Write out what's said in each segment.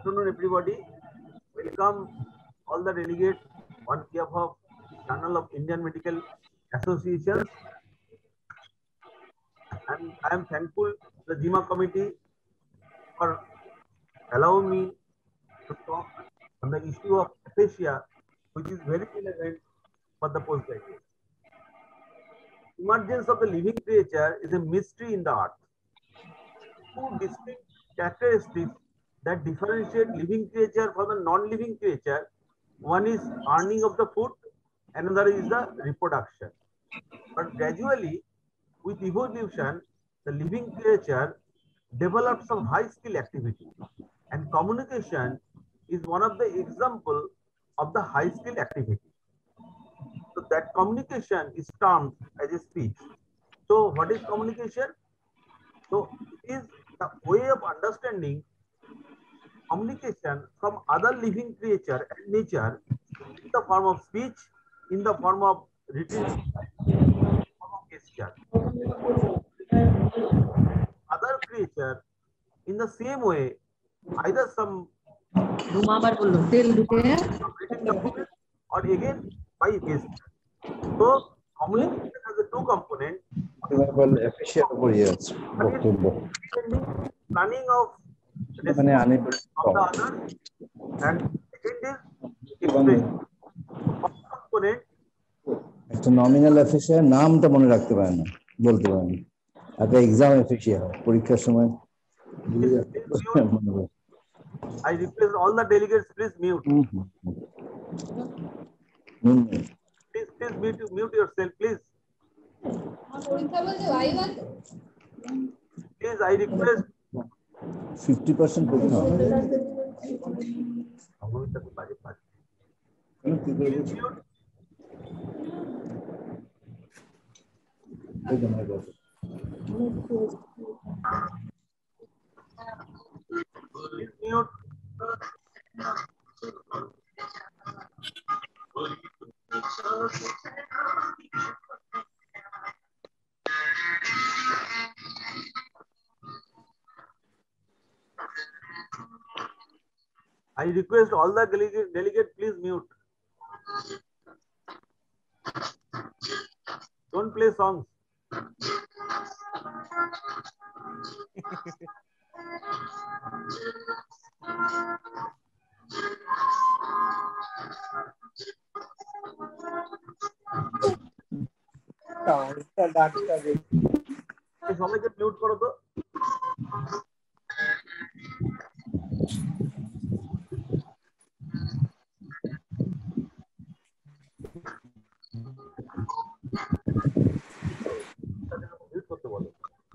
afternoon, everybody. Welcome all the delegates on behalf of Journal of Indian Medical Associations. And I am thankful to the JIMA committee for allowing me to talk on the issue of aphasia, which is very relevant for the postgraduate. Emergence of the living creature is a mystery in the earth. Two distinct characteristics that differentiate living creature from the non-living creature. One is earning of the food, another is the reproduction. But gradually, with evolution, the living creature develops some high skill activity, and communication is one of the example of the high skill activity. So that communication is termed as a speech. So what is communication? So it is the way of understanding communication from other living creature and nature in the form of speech, in the form of written, form of gesture. Other creature in the same way, either some written document or again by gesture. So communication has a two component. Planning of the other, and second is expression. First component. একটা nominal officer নামটা মনে রাখতে পারে না, বলতে পারে না। একটা এক্সাম অফিসার পরীক্ষার সময় I request all the delegates, please mute. Please mute yourself, please. Please, I request 50% please mute. I request all the delegate, please mute. Don't play songs. সবাইকে মিউট করো তো। মিউট করতে বলো।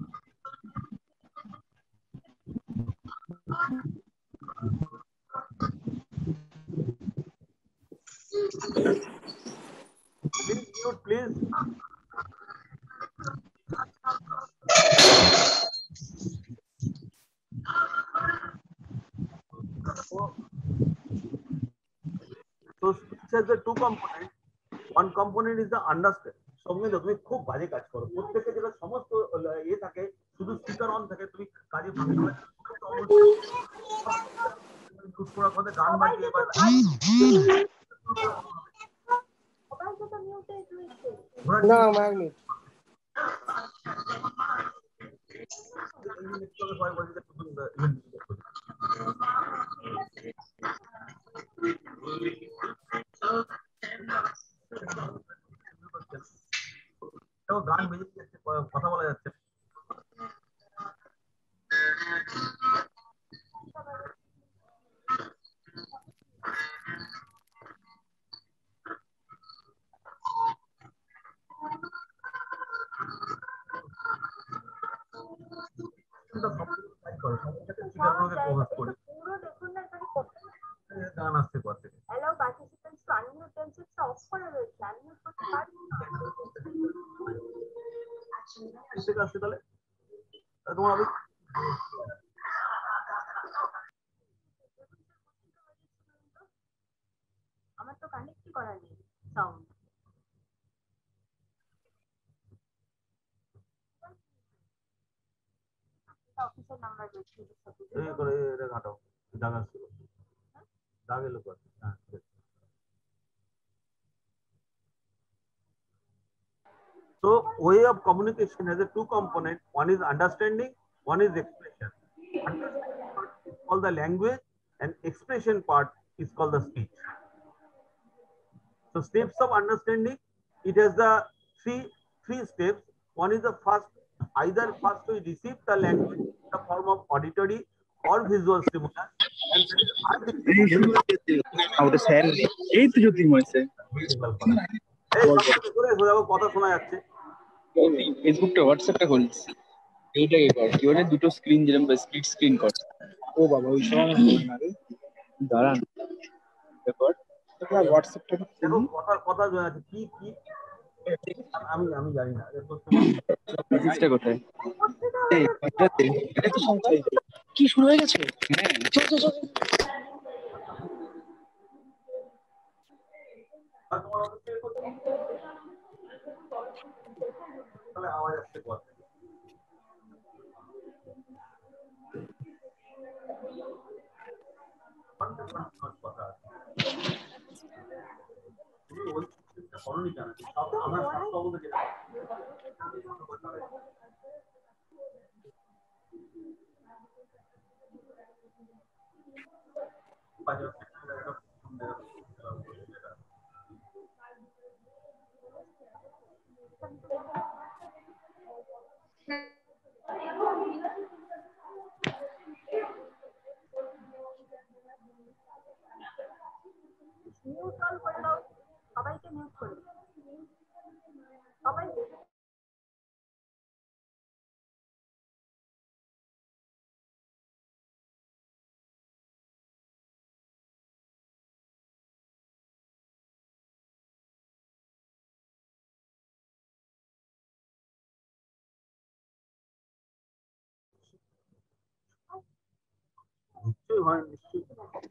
Please mute, please. So speech has the two components. One component is the understand. সঙ্গে তুমি খুব বাজে কাজ করো, প্রত্যেকে যেটা সমস্ত ইয়ে থাকে, শুধু স্পিকার অন থাকে, তুমি কাজে ফাঁকি গান বাজিয়ে না ম্যাগনেট গান বেজে যাচ্ছে, কথা বলা যাচ্ছে। গান আসতে পারছে। আমার তো কানেক্টই করা নেই সাউন্ড। অফিসের নাম্বার বেশি করে এটা ঘাটাও জায়গা ছিল। So way of communication has a two component. One is understanding, one is expression. Understanding part is called the language, and expression part is called the speech. So steps of understanding, it has the three steps. One is the first, either first we receive the language in the form of auditory or visual stimulus, and that is আমাদের sir এই তো জ্যোতির্ময় sir কথা শোনা যাচ্ছে। ফেসবুকটা হোয়াটসঅ্যাপটা খুলছি এইটাকে কর কি বলে দুটো স্ক্রিন যেরকম স্প্লিট স্ক্রিন কর ও বাবা ওই সময় আমার হবে না রে দাঁড়ান কর হোয়াটসঅ্যাপটা দেখো কথা কথা কি কি আমি আমি জানি না চেষ্টা কোথায় কি শুরু হয়ে গেছে চল চল চল তাহলে আওয়াজ আসছে কথা নিশ্চয়ই হয় নিশ্চয়ই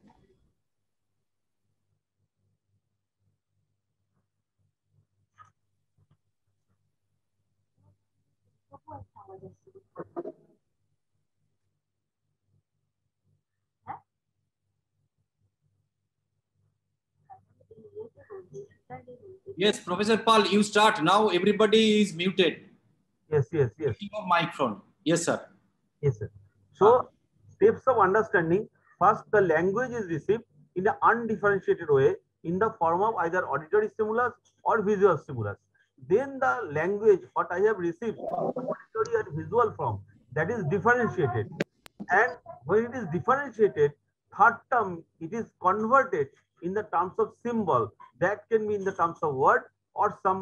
Yes, Professor Pal, you start now. Everybody is muted. yes Your mic from. Yes, sir. Yes, sir. So, steps of understanding. First, the language is received in an undifferentiated way in the form of either auditory stimulus or visual stimulus. Then the language, what I have received, auditory and visual form, that is differentiated. And when it is differentiated, third term, it is converted in the terms of symbol. That can be in the terms of word or some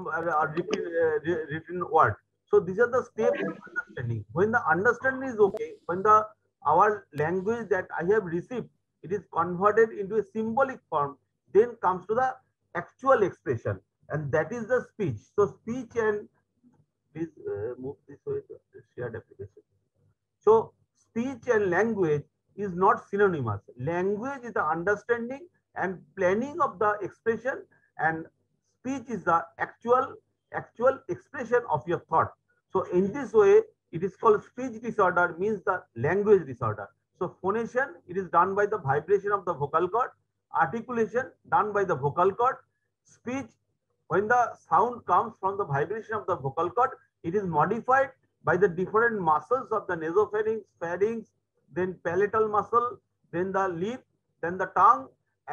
written word. So these are the steps of understanding. When the understanding is okay, when our language that I have received, it is converted into a symbolic form, then comes to the actual expression, and that is the speech. So speech and please move this way to shared application. So speech and language is not synonymous. Language is the understanding and planning of the expression, and speech is the actual expression of your thought. So in this way, it is called speech disorder, means the language disorder. So phonation, it is done by the vibration of the vocal cord. Articulation, done by the vocal cord. Speech, when the sound comes from the vibration of the vocal cord, it is modified by the different muscles of the nasopharynx, pharynx, then palatal muscle, then the lip, then the tongue,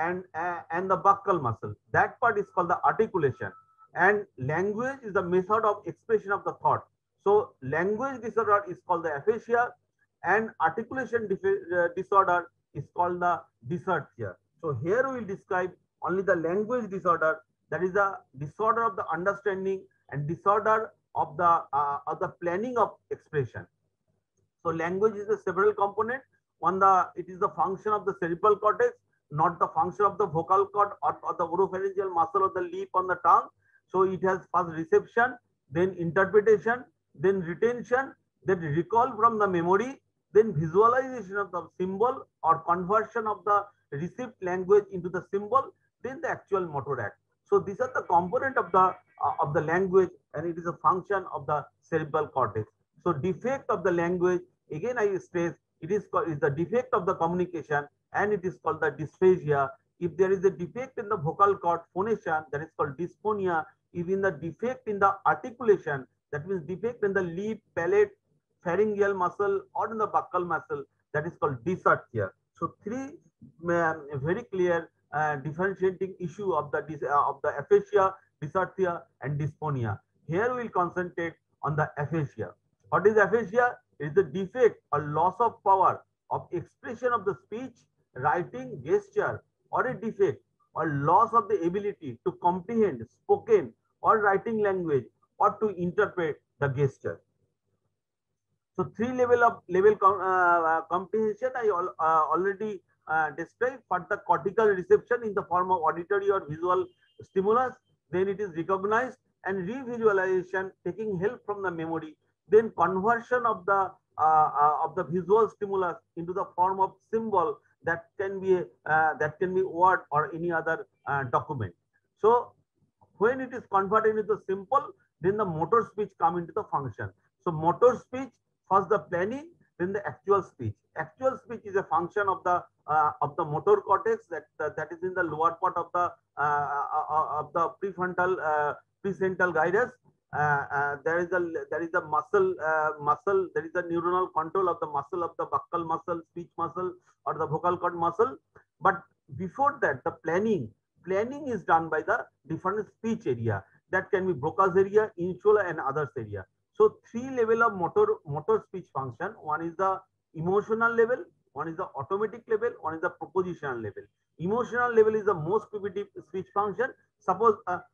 and the buccal muscle. That part is called the articulation. And language is the method of expression of the thought. So language disorder is called the aphasia, and articulation disorder is called the dysarthria. So here we will describe only the language disorder, that is the disorder of the understanding and disorder of the planning of expression. So language is a several component. One, it is the function of the cerebral cortex, not the function of the vocal cord or the oropharyngeal muscle of the lip on the tongue. So it has first reception, then interpretation, then retention, then recall from the memory, then visualization of the symbol or conversion of the received language into the symbol, then the actual motor act. So these are the component of the language, and it is a function of the cerebral cortex. So defect of the language, again I stress, it is the defect of the communication, and it is called the dysphagia. If there is a defect in the vocal cord phonation, that is called dysphonia. If in the defect in the articulation, that means defect in the lip, palate, pharyngeal muscle, or in the buccal muscle, that is called dysarthria. So three very clear differentiating issue of the aphasia, dysarthria, and dysphonia. Here we will concentrate on the aphasia. What is aphasia? It is the defect or loss of power of expression of the speech, writing, gesture, or a defect or loss of the ability to comprehend spoken or writing language or to interpret the gesture. So three level comprehension I already described. For the cortical reception in the form of auditory or visual stimulus, then it is recognized and revisualization taking help from the memory. Then conversion of the visual stimulus into the form of symbol that can be word or any other document. So when it is converted into simple, then the motor speech come into the function. So motor speech, first the planning, then the actual speech. Actual speech is a function of the motor cortex that is in the lower part of the prefrontal precentral gyrus. There is a muscle, there is a neuronal control of the muscle of the buccal muscle, speech muscle, or the vocal cord muscle. But before that, the planning is done by the different speech area. That can be Broca's area, insula, and others area. So three level of motor speech function. One is the emotional level, one is the automatic level, one is the propositional level. Emotional level is the most primitive speech function. Suppose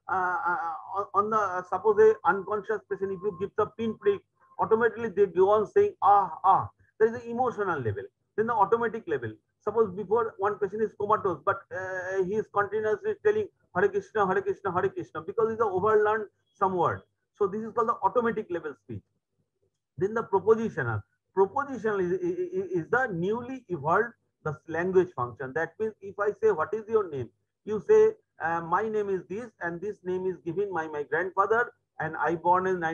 suppose a unconscious person, if you give the pinprick, automatically they go on saying ah. There is the emotional level. Then the automatic level. Suppose before one person is comatose, but he is continuously telling Hare Krishna, Hare Krishna, Hare Krishna, because he's overlearned some word. So this is called the automatic level speech. Then the propositional. Propositional is the newly evolved the language function. That means if I say, what is your name? You say, my name is this, and this name is given by my grandfather, and I born in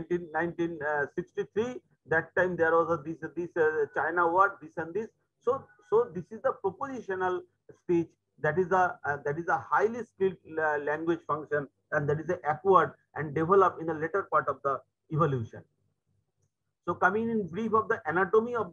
1963. That time there was this China word, this and this. So this is the propositional speech. That is a highly skilled language function, and that is acquired and developed in the later part of the evolution. So coming in brief of the anatomy of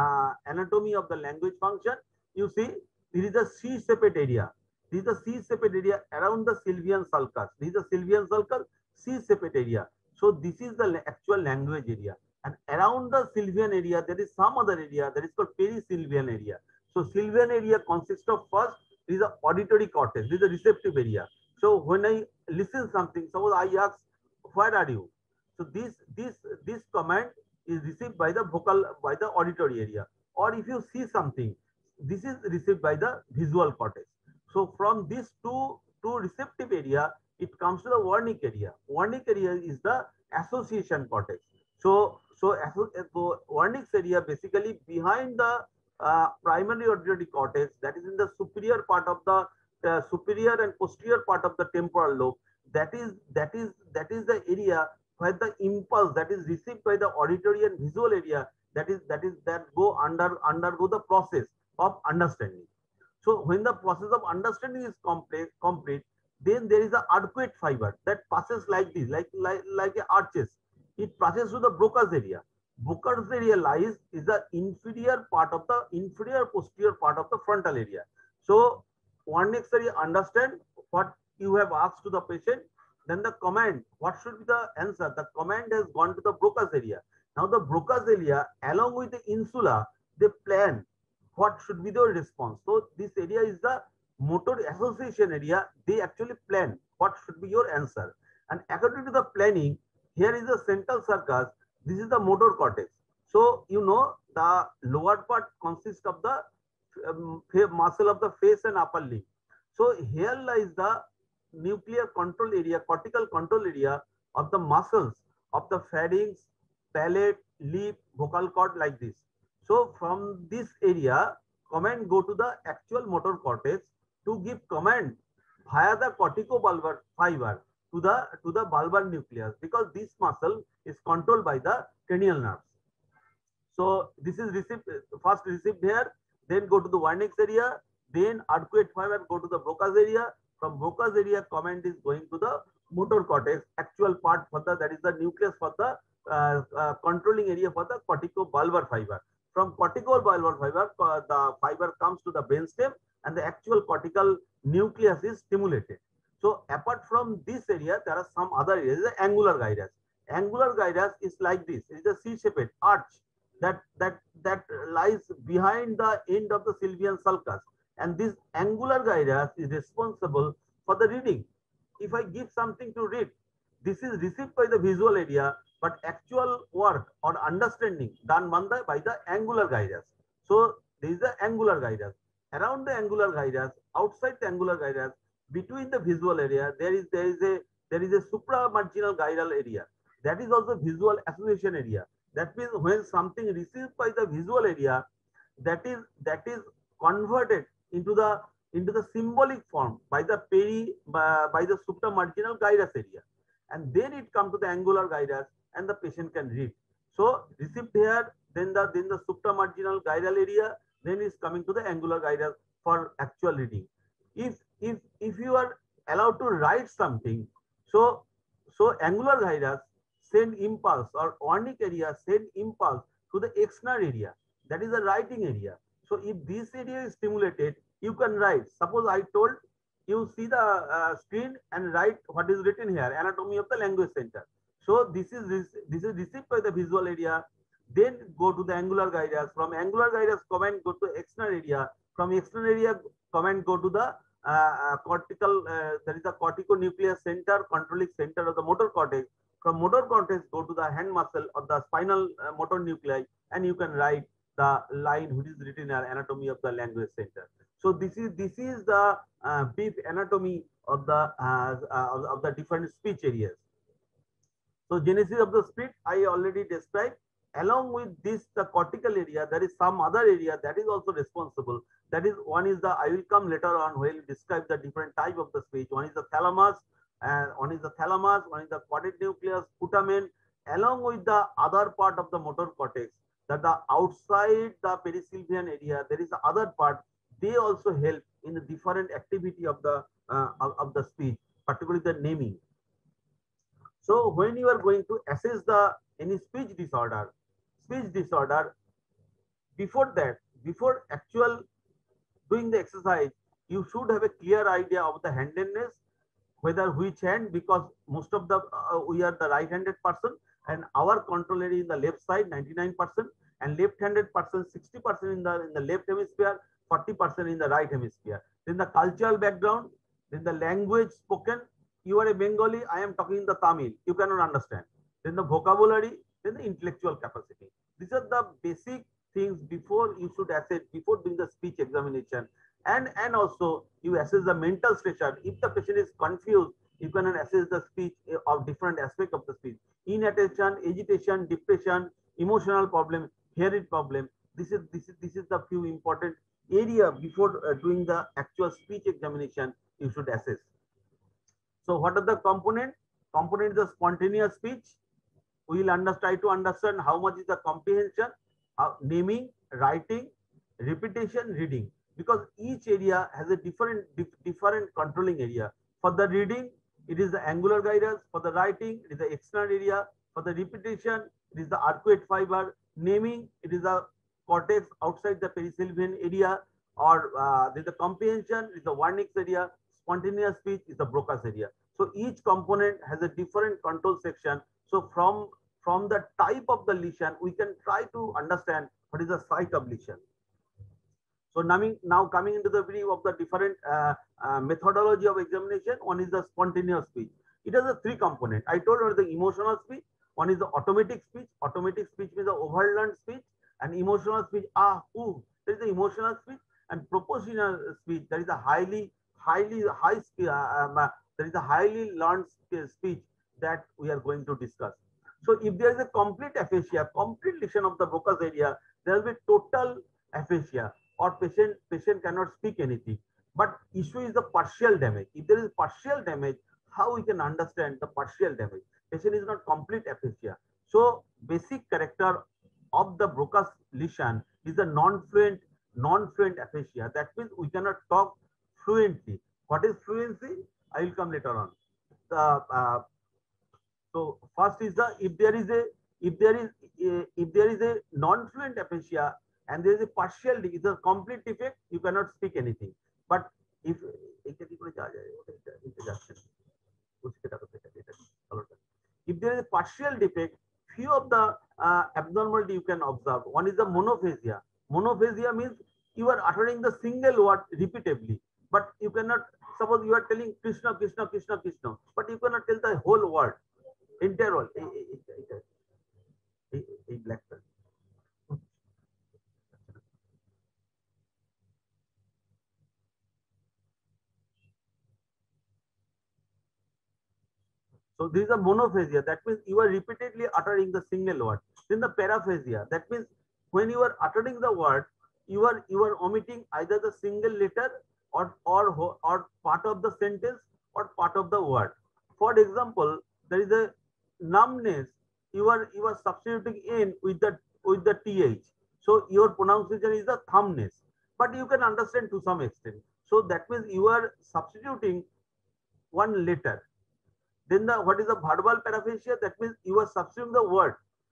the language function, you see this is a C-shaped area. This is a C-shaped area around the sylvian sulcus. This is a sylvian sulcus, C-shaped area. So this is the actual language area. And around the sylvian area, there is some other area that is called perisylvian area. So sylvian area consists of, first, this is the auditory cortex. This is the receptive area. So when I listen something, suppose I ask, where are you? So this command is received by the auditory area. Or if you see something, this is received by the visual cortex. So from these two receptive area, it comes to the Wernicke area. Wernicke area is the association cortex. So Wernicke's area basically behind the primary auditory cortex, that is in the superior part of the superior and posterior part of the temporal lobe. That is the area where the impulse that is received by the auditory and visual area that undergo the process of understanding. So when the process of understanding is complete, then there is a arcuate fiber that passes like this, like arches. It passes to the Broca's area. Broca's area is the inferior posterior part of the frontal area. So Wernicke's area understand what you have asked to the patient. Then the command, what should be the answer? The command has gone to the Broca's area. Now the Broca's area, along with the insula, they plan what should be the response. So this area is the motor association area. They actually plan what should be your answer. And according to the planning, here is the central sulcus. This is the motor cortex. So you know the lower part consists of the muscle of the face and upper lip. So here lies the nuclear control area, cortical control area of the muscles of the pharynx, palate, lip, vocal cord, like this. So from this area, command go to the actual motor cortex to give command via the corticobulbar fiber to the bulbar nucleus, because this muscle is controlled by the cranial nerves. So this is first received here, then go to the Wernicke's area, Then arcuate fiber go to the Broca's area. From Broca's area, command is going to the motor cortex, actual part for the, that is the nucleus for the controlling area for the corticobulbar fiber. From corticobulbar fiber, the fiber comes to the brainstem and the actual cortical nucleus is stimulated. So apart from this area, there are some other areas, the angular gyrus. Angular gyrus is like this. It is a C-shaped arch that lies behind the end of the sylvian sulcus. And this angular gyrus is responsible for the reading. If I give something to read, this is received by the visual area, but actual work or understanding done by the angular gyrus. So there is the angular gyrus. Around the angular gyrus, outside the angular gyrus, between the visual area, there is a supramarginal gyral area. That is also visual association area. That means when something received by the visual area, that is converted into the symbolic form by the supramarginal gyrus area, and then it comes to the angular gyrus and the patient can read. So received here, then the supramarginal gyral area, then is coming to the angular gyrus for actual reading. If you are allowed to write something, so angular gyrus send impulse, or warning area send impulse to the external area, that is the writing area. So if this area is stimulated, you can write. Suppose I told you see the screen and write what is written here, anatomy of the language center. So this is received by the visual area, then go to the angular gyrus. From angular gyrus, command go to external area. From external area, command go to the cortical, that is the corticonuclear center, controlling center of the motor cortex. From motor cortex, go to the hand muscle or the spinal motor nuclei, and you can write the line which is written as anatomy of the language center. So this is the brief anatomy of the different speech areas. So genesis of the speech I already described. Along with this, the cortical area, there is some other area that is also responsible. That is, one is the, I will come later on where we describe the different type of the speech. One is the thalamus, one is the caudate nucleus, putamen, along with the other part of the motor cortex. That the outside the perisylvian area, there is the other part. They also help in the different activity of the speech, particularly the naming. So when you are going to assess any speech disorder, before actual doing the exercise, you should have a clear idea of the handedness, whether which hand, because most of the we are the right-handed person, and our control area in the left side 99%, and left-handed person 60% in the left hemisphere, 40% in the right hemisphere. Then the cultural background, then the language spoken. You are a Bengali, I am talking in the Tamil, you cannot understand. Then the vocabulary, then the intellectual capacity. These are the basic things before you should assess, before doing the speech examination. And also you assess the mental station. If the patient is confused, you can assess the speech of different aspects of the speech. Inattention, agitation, depression, emotional problem, hearing problem. This is the few important area before doing the actual speech examination you should assess. So what are the components? Component is the spontaneous speech. We will try to understand how much is the comprehension, naming, writing, repetition, reading. Because each area has a different controlling area. For the reading, it is the angular gyrus. For the writing, it is the external area. For the repetition, it is the arcuate fiber. Naming, it is the cortex outside the perisylvian area. Or the comprehension is the Wernicke's area. Spontaneous speech is the Broca's area. So each component has a different control section. So from the type of the lesion, we can try to understand what is the site of lesion. So now coming into the view of the different methodology of examination, one is the spontaneous speech. It has a 3 component. I told you the emotional speech. One is the automatic speech. Automatic speech means the overlearned speech, and emotional speech, that is the emotional speech, and proportional speech, that is a highly learned speech that we are going to discuss. So if there is a complete aphasia, complete lesion of the Broca's area, there will be total aphasia, or patient cannot speak anything. But issue is the partial damage. If there is partial damage, how we can understand the partial damage? Patient is not complete aphasia. So basic character of the Broca's lesion is the non-fluent non-fluent aphasia. That means we cannot talk fluently. What is fluency? I will come later on. So first is the if there is a non-fluent aphasia and there is a partial, it's a complete defect, you cannot speak anything. But if if there is a partial defect, few of the abnormality you can observe. One is the monophasia. Monophasia means you are uttering the single word repeatedly, but you cannot. Suppose you are telling Krishna, Krishna, Krishna, Krishna, but you cannot tell the whole word, entire word. Black pen. So this is a monophasia. That means you are repeatedly uttering the single word. Then the paraphasia. That means when you are uttering the word, you are omitting either the single letter or part of the sentence or part of the word. For example, there is a numbness. You are substituting in with the th. So your pronunciation is the thumbness. But you can understand to some extent. So that means you are substituting one letter. Then what is the verbal paraphasia? That means you are substituting the word.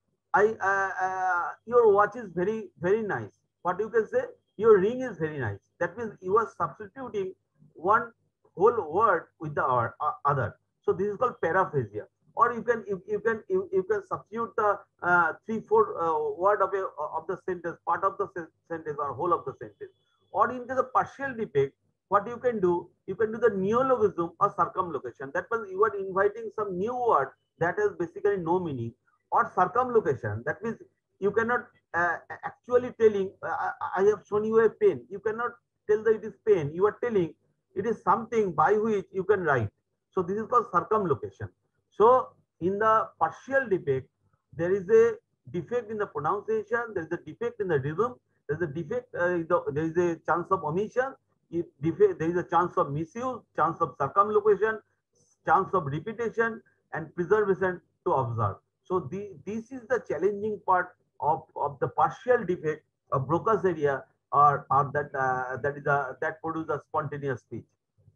Your watch is very, very nice. What you can say? Your ring is very nice. That means you are substituting one whole word with the other. So this is called paraphasia. Or you can substitute the 3-4 word of the sentence, part of the sentence or whole of the sentence. Or in case of partial defect, what you can do the neologism or circumlocution. That means you are inviting some new word that has basically no meaning. Or circumlocution. That means you cannot actually telling, I have shown you a pen. You cannot tell that it is pen. You are telling it is something by which you can write. So this is called circumlocution. So in the partial defect, there is a defect in the pronunciation. There is a defect in the rhythm. There is a defect. There is a chance of omission. There is a chance of misuse, chance of circumlocution, chance of repetition, and preservation to observe. So this is the challenging part of the partial defect of Broca's area, or that produces a spontaneous speech.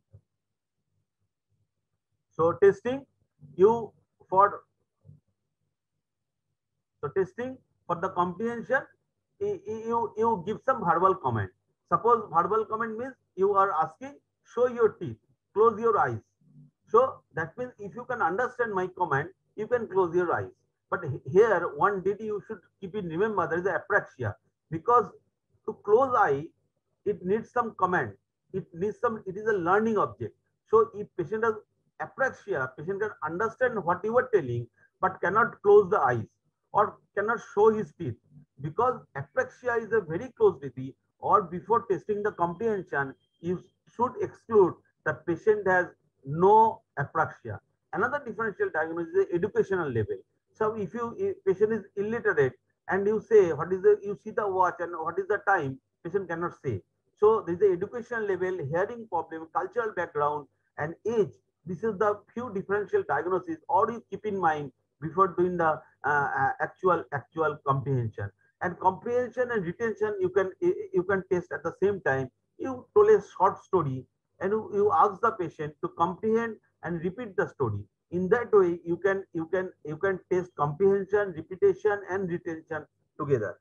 So testing for the comprehension, you give some verbal comment. Suppose verbal comment means you are asking, show your teeth, close your eyes. So that means if you can understand my comment, you can close your eyes. But here, one detail you should keep in remember, there is a apraxia. Because to close eye, it needs some comment. It is a learning object. So if patient has apraxia, patient can understand what you are telling, but cannot close the eyes or cannot show his teeth. Because apraxia is a very close disease, or before testing the comprehension, you should exclude the patient has no apraxia. Another differential diagnosis is the educational level. So if patient is illiterate and you say you see the watch and what is the time, patient cannot say. So there is the educational level, hearing problem, cultural background, and age. This is the few differential diagnoses, or you keep in mind before doing the actual comprehension. And comprehension and retention you can test at the same time. You told a short story and you ask the patient to comprehend and repeat the story. In that way, you can test comprehension, repetition, and retention together.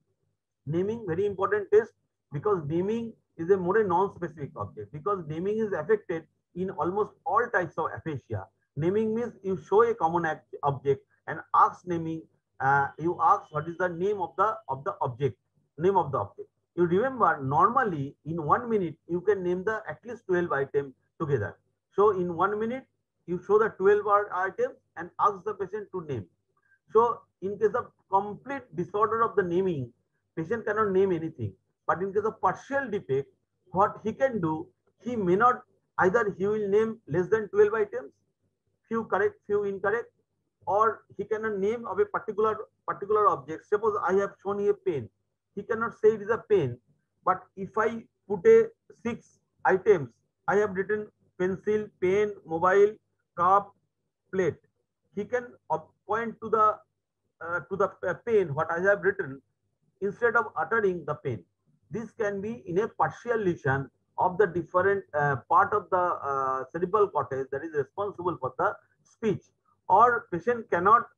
Naming, very important test, because naming is a more non-specific object, because naming is affected in almost all types of aphasia. Naming means you show a common object and ask naming. You ask what is the name of the object. Name of the object. You remember normally in 1 minute you can name the at least 12 items together. So in 1 minute you show the 12 items and ask the patient to name. So in case of complete disorder of the naming, patient cannot name anything. But in case of partial defect, what he can do, he may not, either he will name less than 12 items, few correct, few incorrect, or he cannot name of a particular object. Suppose I have shown you a pen. He cannot say it is a pen. But if I put a 6 items, I have written pencil, pen, mobile, cup, plate. He can point to the pen what I have written instead of uttering the pen. This can be in a partial lesion of the different part of the cerebral cortex that is responsible for the speech, or patient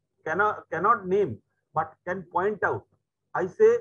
cannot name but can point out. I say,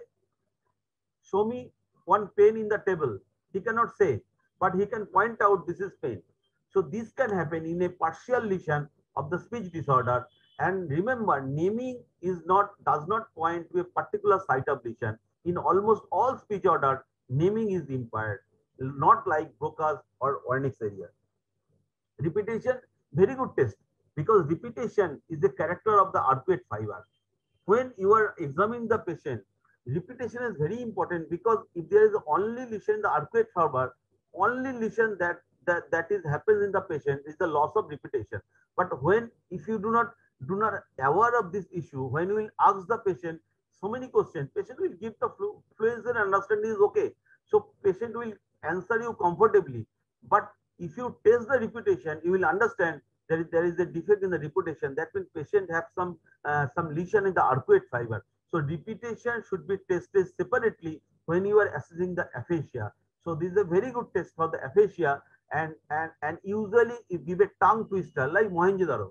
show me one pain in the table. He cannot say, but he can point out this is pain. So this can happen in a partial lesion of the speech disorder. And remember, naming does not point to a particular site of lesion. In almost all speech orders, naming is impaired, not like Broca's or Wernicke's area. Repetition, very good test, because repetition is the character of the arcuate fiber. When you are examining the patient, repetition is very important, because if there is only lesion in the arcuate fiber, only lesion that is happens in the patient is the loss of repetition. But when, if you do not aware of this issue, when you will ask the patient so many questions, patient will give the fluency and understanding is okay. So patient will answer you comfortably. But if you test the repetition, you will understand there is a defect in the repetition. That means patient have some lesion in the arcuate fiber. So repetition should be tested separately when you are assessing the aphasia. So this is a very good test for the aphasia, and usually you give a tongue twister like Mohenjo-daro.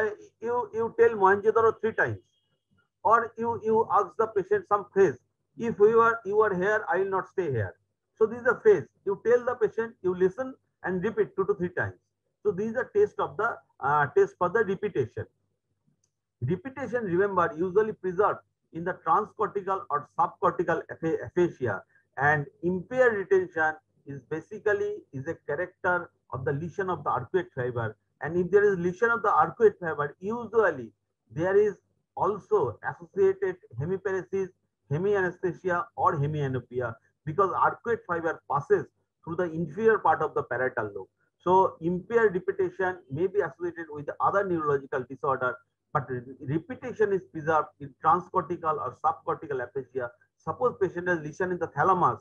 You tell Mohenjo-daro 3 times, or you ask the patient some phrase. If you are here, I will not stay here. So this is a phrase. You tell the patient, you listen and repeat 2 to 3 times. So this is a test of the test for the repetition. Repetition, remember, usually preserved in the transcortical or subcortical aphasia, and impaired retention is basically a character of the lesion of the arcuate fiber. And if there is lesion of the arcuate fiber, usually there is also associated hemiparesis, hemianesthesia, or hemianopia, because arcuate fiber passes through the inferior part of the parietal lobe. So impaired repetition may be associated with other neurological disorder, but repetition is preserved in transcortical or subcortical aphasia. Suppose patient has lesion in the thalamus,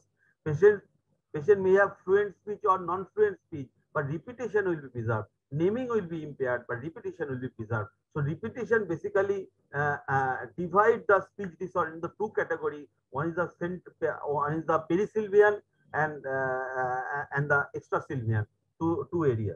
patient may have fluent speech or non-fluent speech, but repetition will be preserved. Naming will be impaired, but repetition will be preserved. So repetition basically divide the speech disorder into 2 categories. One is the perisylvian and the extrasylvian, two areas.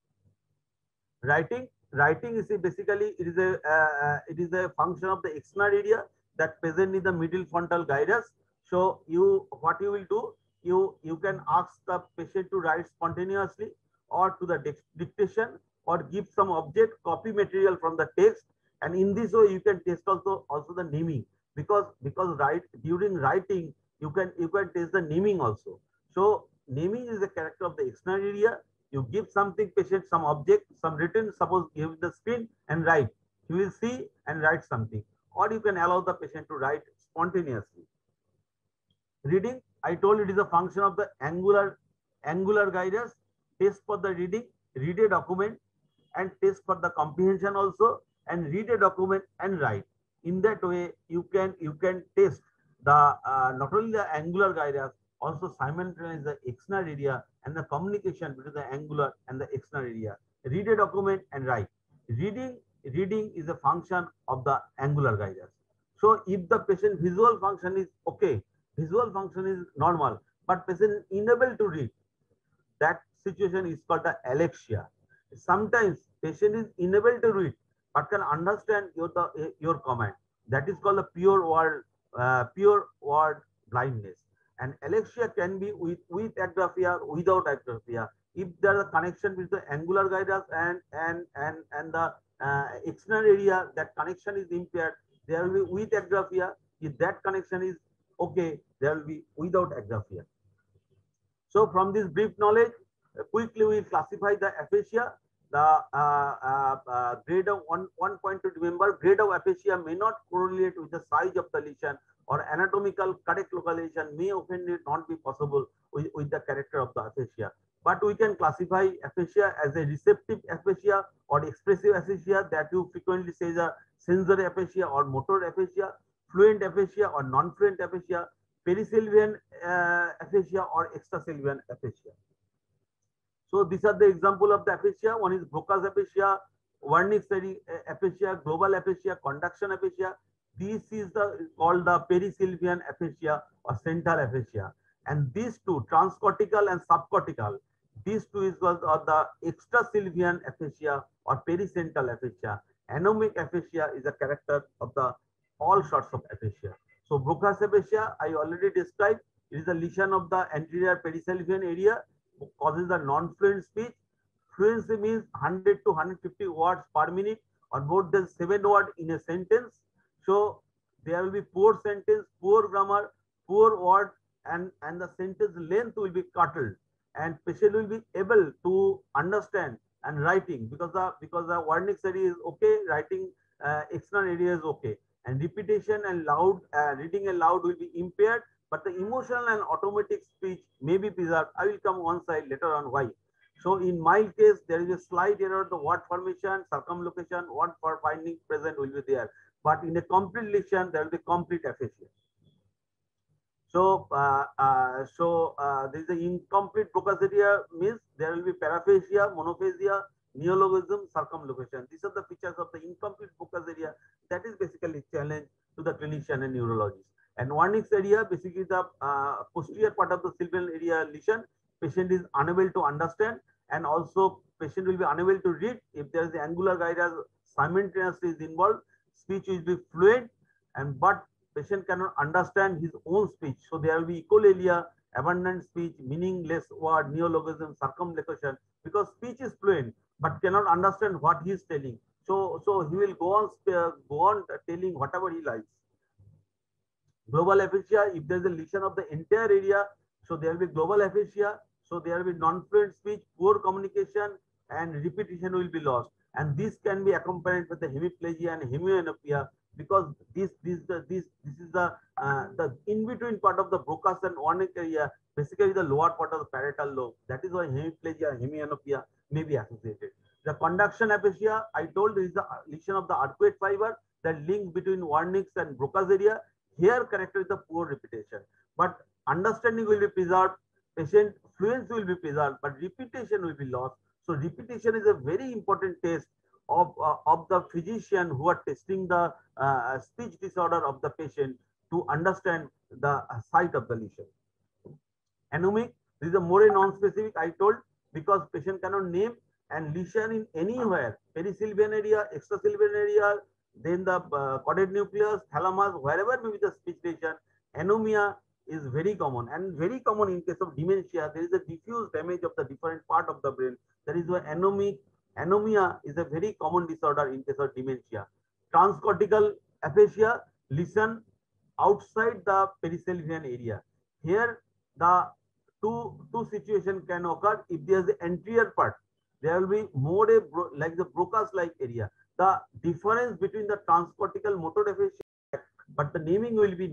Writing is basically it is a function of the external area that present in the middle frontal gyrus. So what you will do, you can ask the patient to write spontaneously or to the dictation, or give some object copy material from the text, and in this way you can test also the naming, because during writing you can test the naming also. So naming is the character of the external area. You give something patient, some object, some written, suppose give the screen and write. He will see and write something, or you can allow the patient to write spontaneously. Reading, I told it is a function of the angular gyrus. Test for the reading, read a document, and test for the comprehension also, and read a document and write. In that way, you can test the not only the angular gyrus, also simultaneously the external area and the communication between the angular and the external area. Read a document and write. Reading is a function of the angular gyrus. So if the patient visual function is okay, visual function is normal, but patient is unable to read, that situation is called the alexia. Sometimes patient is unable to read but can understand your comment. That is called the pure word blindness. And alexia can be with agraphia, without agraphia. If there is a connection with the angular gyrus and the external area, that connection is impaired, there will be with agraphia. If that connection is okay, there will be without agraphia. So from this brief knowledge, quickly we will classify the aphasia. The grade of one point to remember, grade of aphasia may not correlate with the size of the lesion, or anatomical correct localization may often not be possible with the character of the aphasia. But we can classify aphasia as a receptive aphasia or expressive aphasia, that you frequently say the sensory aphasia or motor aphasia, fluent aphasia or non-fluent aphasia, perisylvian aphasia or extrasylvian aphasia. So these are the example of the aphasia. One is Broca's aphasia, Wernicke's aphasia, global aphasia, conduction aphasia. This is called the perisylvian aphasia or central aphasia. And these two, transcortical and subcortical, these two is called the extrasylvian aphasia or pericentral aphasia. Anomic aphasia is a character of the all sorts of aphasia. So Broca's aphasia, I already described. It is a lesion of the anterior perisylvian area, causes the non-fluent speech. Fluency means 100 to 150 words per minute or more than 7 words in a sentence. So there will be poor sentence, poor grammar, poor word, and the sentence length will be curtailed, and patient will be able to understand and writing because the Wernicke's area is okay, writing external area is okay, and repetition and loud reading aloud will be impaired, but the emotional and automatic speech may be preserved. I will come one side later on why. So in mild case, there is a slight error, the word formation, circumlocution, word for finding present will be there. But in a complete lesion, there will be complete aphasia. So, there is an incomplete Broca's area means there will be paraphasia, monophasia, neologism, circumlocution. These are the features of the incomplete Broca's area. That is basically challenge to the clinician and neurologist. And Wernicke's area, basically the posterior part of the sylvian area lesion, patient is unable to understand, and also patient will be unable to read. If there is the angular gyrus simultaneously is involved, speech will be fluent, but patient cannot understand his own speech. So there will be echolalia, abundant speech, meaningless word, neologism, circumlocution, because speech is fluent but cannot understand what he is telling. So he will go on telling whatever he likes. Global aphasia, if there is a lesion of the entire area, so there will be global aphasia. So there will be non-fluent speech, poor communication, and repetition will be lost. And this can be accompanied with the hemiplegia and hemianopia, because this is the in between part of the Broca's and Wernicke area, basically the lower part of the parietal lobe. That is why hemiplegia and hemianopia may be associated. The conduction aphasia, I told, is the lesion of the arcuate fiber that links between Wernicke's and Broca's area. Here character is the poor repetition, but understanding will be preserved, patient fluency will be preserved, but repetition will be lost. So repetition is a very important test of the physician who are testing the speech disorder of the patient to understand the site of the lesion. Anomic, this is a more non-specific, I told, because patient cannot name, and lesion in anywhere, perisylvian area, extrasylvian area, then the caudate nucleus, thalamus, wherever may be the speech lesion. Anomia is very common, and very common in case of dementia. There is a diffuse damage of the different part of the brain. That is why anomia is a very common disorder in case of dementia. Transcortical aphasia, lesion outside the perisylvian area. Here the two situations can occur. If there is the anterior part, there will be more like the Broca's like area. The difference between the transcortical motor aphasia, but the naming will be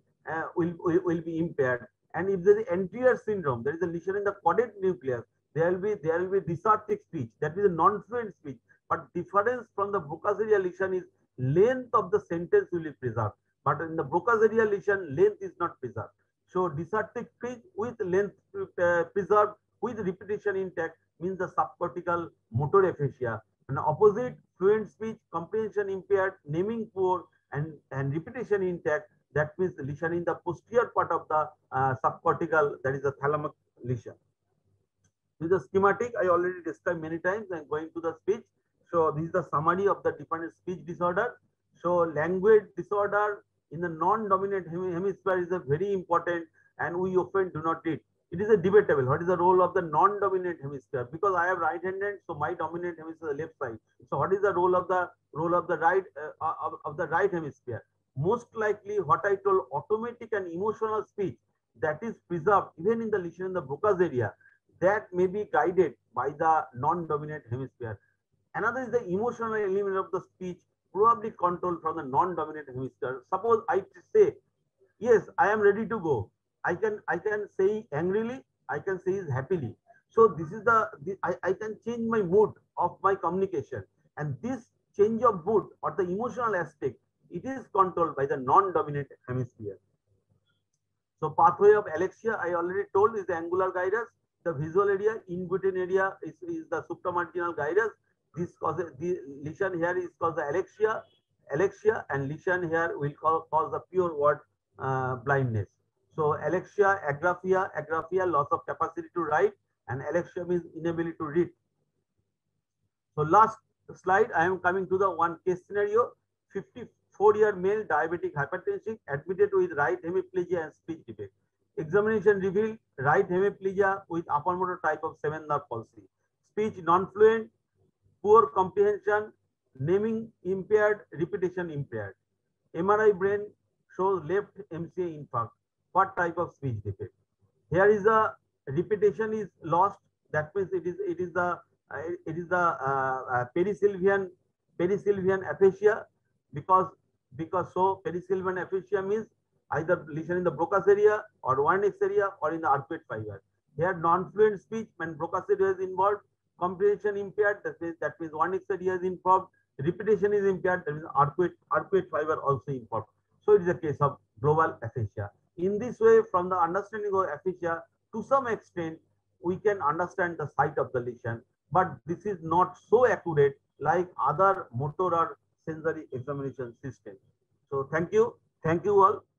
will be impaired. And if there is anterior syndrome, there is a lesion in the caudate nucleus, there will be dysarthric speech, that is a non-fluent speech. But difference from the Broca's area lesion is length of the sentence will be preserved, but in the Broca's area lesion, length is not preserved. So dysarthric speech with length preserved with repetition intact means the subcortical motor aphasia. And opposite, fluent speech, comprehension impaired, naming poor, and repetition intact, that means lesion in the posterior part of the subcortical, that is the thalamic lesion. This is the schematic I already described many times. I'm going to the speech. So this is the summary of the different speech disorder. So language disorder in the non-dominant hemisphere is a very important, and we often do not treat. It is a debatable. What is the role of the non-dominant hemisphere? Because I have right-handed, so my dominant hemisphere is the left side. So what is the role of the right hemisphere? Most likely, what I told, automatic and emotional speech that is preserved even in the lesion in the Broca's area, that may be guided by the non-dominant hemisphere. Another is the emotional element of the speech, probably controlled from the non-dominant hemisphere. Suppose I say, yes, I am ready to go. I can say angrily, I can say happily. So this is I can change my mood of my communication, and this change of mood or the emotional aspect, it is controlled by the non-dominant hemisphere. So pathway of alexia, I already told, is the angular gyrus. The visual area, in between area is the supramarginal gyrus. This causes the lesion here is called the alexia, and lesion here will cause the pure word blindness. So alexia, agraphia, loss of capacity to write, and alexia means inability to read. So last slide, I am coming to the one case scenario. 54-year male diabetic hypertensive admitted with right hemiplegia and speech defect. Examination revealed right hemiplegia with upper motor type of 7th nerve palsy. Speech non-fluent, poor comprehension, naming impaired, repetition impaired. MRI brain shows left MCA infarct. What type of speech defect? Here is a repetition is lost. That means it is the perisylvian aphasia, because so perisylvian aphasia means either lesion in the Broca's area or Wernicke's area or in the arcuate fiber. Here non-fluent speech when Broca's area is involved, comprehension impaired, that means Wernicke's area is involved, repetition is impaired, that means arcuate fiber also involved. So it is a case of global aphasia. In this way, from the understanding of aphasia, to some extent, we can understand the site of the lesion, but this is not so accurate like other motor or sensory examination systems. So thank you all.